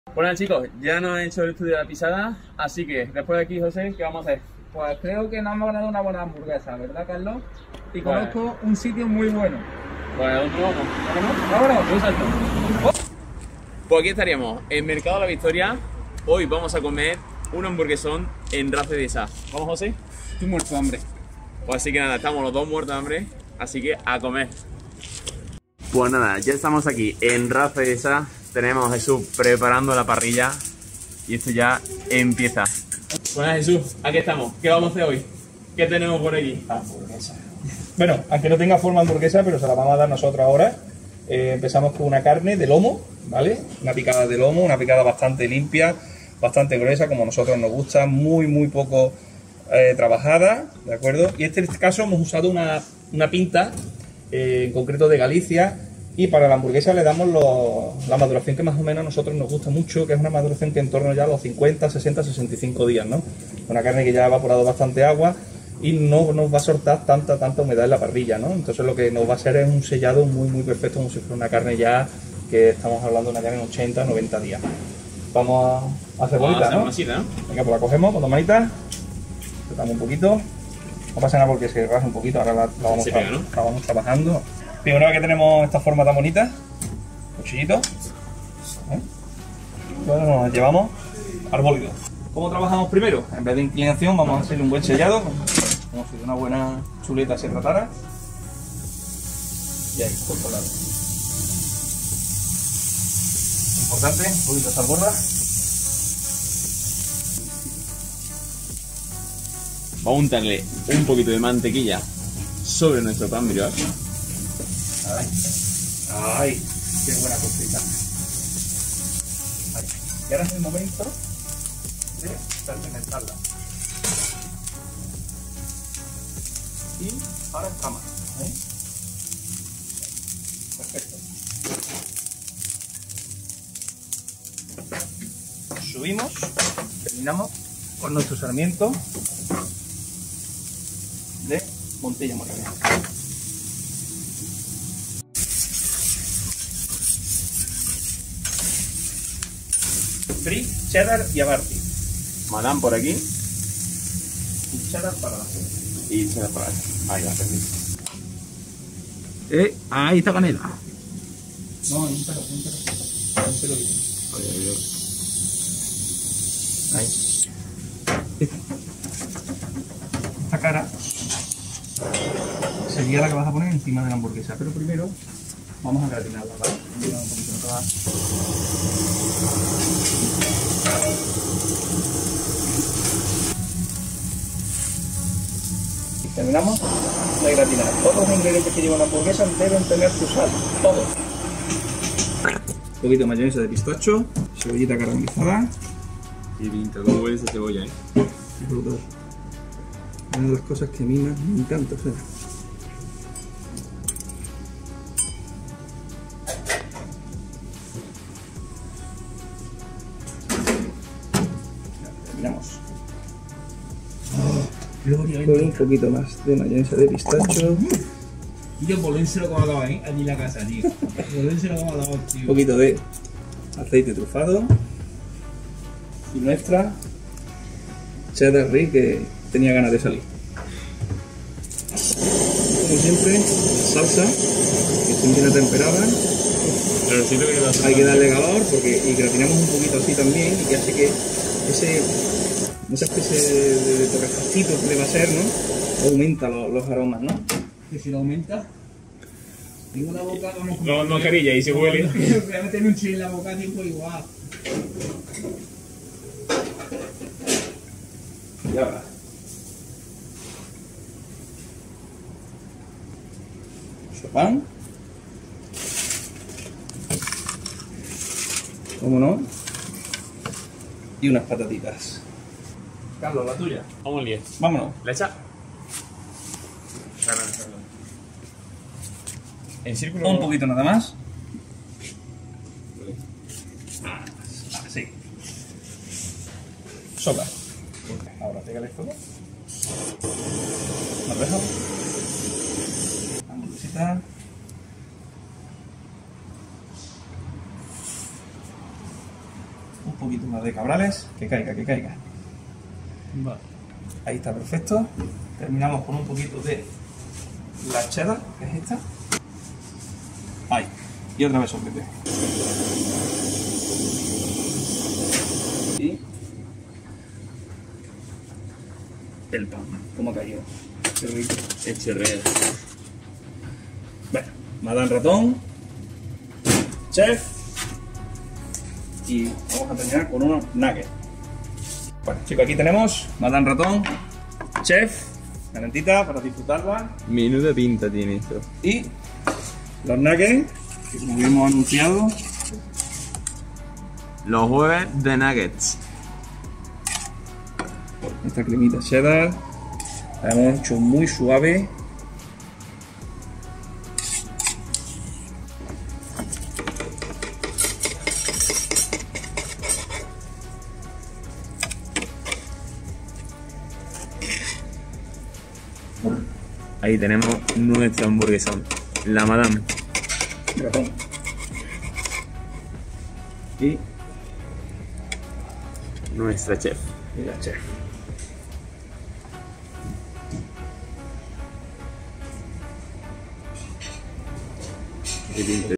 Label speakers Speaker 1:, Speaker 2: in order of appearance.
Speaker 1: Bueno chicos, ya nos han hecho el estudio de la pisada, así que después de aquí, José, ¿qué vamos a hacer?
Speaker 2: Pues creo que nos hemos ganado una buena hamburguesa, ¿verdad, Carlos? Y
Speaker 1: Pues-
Speaker 2: conozco un sitio muy bueno.
Speaker 1: Pues ¿a dónde vamos?
Speaker 2: ¡Vámonos!
Speaker 1: Un salto. Pues aquí estaríamos, en Mercado de la Victoria. Hoy vamos a comer un hamburguesón en Race de Sá. ¿Vamos, José?
Speaker 2: Estoy muerto de hambre.
Speaker 1: Pues así que nada, estamos los dos muertos de hambre, así que a comer. Pues nada, ya estamos aquí en Race de Sá. Tenemos a Jesús preparando la parrilla y esto ya empieza. Bueno Jesús, aquí estamos. ¿Qué vamos a hacer hoy? ¿Qué tenemos por aquí?
Speaker 3: Hamburguesa. Bueno, aunque no tenga forma hamburguesa, pero se la vamos a dar nosotros ahora. Empezamos con una carne de lomo, ¿vale? Una picada de lomo, una picada bastante limpia, bastante gruesa, como a nosotros nos gusta, muy poco trabajada, ¿de acuerdo? Y en este caso hemos usado una pinta, en concreto de Galicia, y para la hamburguesa le damos la maduración que más o menos a nosotros nos gusta mucho, que es una maduración que en torno ya a los 50, 60, 65 días, ¿no? Una carne que ya ha evaporado bastante agua y no nos va a soltar tanta humedad en la parrilla, ¿no? Entonces lo que nos va a hacer es un sellado muy perfecto, como si fuera una carne ya que estamos hablando de una carne en 80, 90 días. Vamos a hacer bolita, ¿no?
Speaker 1: Masita, ¿no?
Speaker 3: Venga, pues la cogemos con dos manitas, apretamos un poquito, no pasa nada porque se rasga un poquito, ahora la vamos trabajando. Primero que tenemos esta forma tan bonita, cuchillito, bueno, nos llevamos al bólido. ¿Cómo trabajamos primero? En vez de inclinación vamos a hacerle un buen sellado, como si de una buena chuleta se tratara. Y ahí, justo al lado. Importante, un poquito de salborra.
Speaker 1: Vamos a untarle un poquito de mantequilla sobre nuestro pan brioche.
Speaker 3: ¡Ay! ¡Qué buena cosita! Ahí. Y ahora es el momento de fermentarla. Y ahora escama. Perfecto. Subimos, terminamos con nuestro sarmiento de Montilla Morena. Brie, cheddar y abarti.
Speaker 1: Madame por aquí
Speaker 3: Y cheddar para la cena.
Speaker 1: y cheddar por aquí. Ahí va, permiso.
Speaker 2: Ahí está canela.
Speaker 3: No, un pelo. Ahí. Esta cara sería la que vas a poner encima de la hamburguesa, pero primero vamos a gratinarla, ¿vale? Un poquito toda. Y terminamos de gratinar. Todos los ingredientes que lleva la hamburguesa deben tener su sal, todos. Un poquito de mayonesa de pistacho, cebollita caramelizada.
Speaker 1: Y pinta, como huele esa cebolla,
Speaker 3: Brutal. Una de las cosas que a mí más me encanta hacer. Terminamos. Con un poquito más de mayonesa de pistacho.
Speaker 2: Y yo Bolén se lo como acaba allí en la casa, tío. Bolén se lo como acaba,
Speaker 3: Un
Speaker 2: tío.
Speaker 3: poquito de aceite trufado. Y nuestra cheddar brie que tenía ganas de salir. Como siempre, salsa que esté bien temperada.
Speaker 1: Pero siento que va a
Speaker 3: Hay que darle calor porque y gratinamos un poquito así también y que hace que esa especie de torrefactito que le va a ser, ¿no? Aumenta los aromas, ¿no?
Speaker 2: Que si lo aumenta. Tengo la boca como.
Speaker 1: No, mascarilla y se huele.
Speaker 2: Voy a meterme un chile en la boca, tiempo igual.
Speaker 3: Y ahora. Nuestro pan. ¿Cómo no? Y unas patatitas. Carlos, la tuya.
Speaker 1: Vamos al 10.
Speaker 3: Vámonos.
Speaker 1: ¿La echa? En círculo.
Speaker 3: Un poquito nada más. Así. Sopla. Ahora pégale fuego. Nos dejamos. Hamburguesita. un poquito más de cabrales, que caiga, que caiga.
Speaker 2: Vale.
Speaker 3: Ahí está, perfecto. Terminamos con un poquito de la cheddar, que es esta. Ahí. Y otra vez soplete. Y el pan, como ha caído. Qué rico.
Speaker 1: El chorreo.
Speaker 3: Bueno, Madame Ratón, chef, y vamos a terminar con unos nuggets. Bueno, chicos, aquí tenemos Madame Ratón, chef, calentita para disfrutarla,
Speaker 1: Menuda pinta tiene esto.
Speaker 3: y los nuggets, que como habíamos anunciado,
Speaker 1: Los jueves de nuggets.
Speaker 3: esta cremita cheddar, la hemos hecho muy suave.
Speaker 1: Ahí tenemos nuestra hamburguesón. La Madame.
Speaker 3: Ratón. Y
Speaker 1: Nuestra chef.
Speaker 3: la chef.
Speaker 1: Qué pinta.